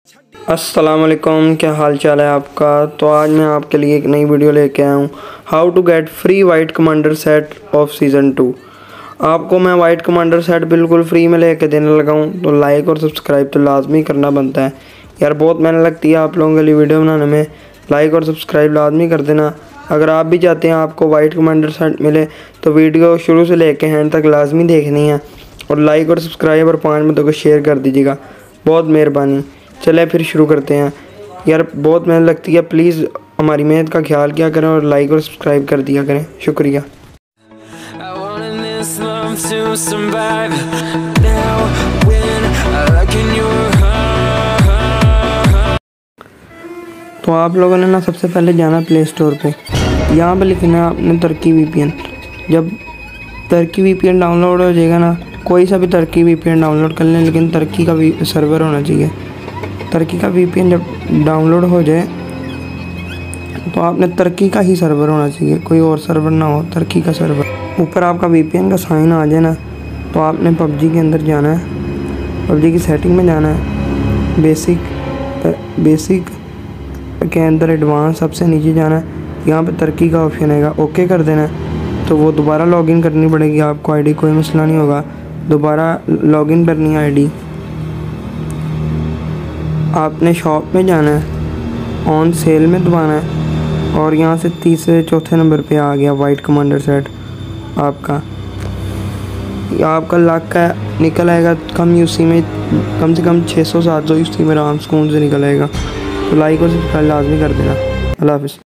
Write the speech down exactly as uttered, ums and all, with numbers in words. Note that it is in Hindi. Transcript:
अस्सलाम वालेकुम, क्या हाल चाल है आपका। तो आज मैं आपके लिए एक नई वीडियो लेके आया हूँ, how to get free white commander set of season two. आपको मैं वाइट कमांडर सेट बिल्कुल फ्री में लेके देने लगा हूँ, तो लाइक और सब्सक्राइब तो लाजमी करना बनता है यार। बहुत मेहनत लगती है आप लोगों के लिए वीडियो बनाने में, लाइक और सब्सक्राइब लाजमी कर देना। अगर आप भी चाहते हैं आपको वाइट कमांडर सेट मिले तो वीडियो शुरू से लेके एंड तक लाजमी देखनी है, और लाइक और सब्सक्राइब और पाँच मिनटों को शेयर कर दीजिएगा, बहुत मेहरबानी। चले फिर शुरू करते हैं यार, बहुत मेहनत लगती है, प्लीज़ हमारी मेहनत का ख्याल किया करें और लाइक और सब्सक्राइब कर दिया करें, शुक्रिया। तो आप लोगों ने ना सबसे पहले जाना प्ले स्टोर पे, यहाँ पे लिखना है आपने तुर्की वीपीएन। जब तुर्की वीपीएन डाउनलोड हो जाएगा ना, कोई सा भी तुर्की वीपीएन डाउनलोड कर लें, लेकिन तुर्की का भी सर्वर होना चाहिए। तुर्की का वीपीएन जब डाउनलोड हो जाए तो आपने तुर्की का ही सर्वर होना चाहिए, कोई और सर्वर ना हो, तुर्की का सर्वर। ऊपर आपका वीपीएन का साइन आ जाए ना, तो आपने पबजी के अंदर जाना है, पबजी की सेटिंग में जाना है, बेसिक बेसिक के अंदर एडवांस सबसे नीचे जाना है, यहाँ पे तुर्की का ऑप्शन आएगा, ओके कर देना है। तो वो दोबारा लॉगिन करनी पड़ेगी आपको, आईडी कोई मसला नहीं होगा, दोबारा लॉगिन करनी है आईडी। आपने शॉप में जाना है, ऑन सेल में दबाना है, और यहाँ से तीसरे चौथे नंबर पे आ गया वाइट कमांडर सेट आपका। आपका लाख का निकल आएगा कम यूसी में, कम से कम छः सौ सात सौ यूसी में आराम सुकून से निकल आएगा। तो लाइक और सब्सक्राइब लाजमी कर देना। अल्लाह हाफ़िज़।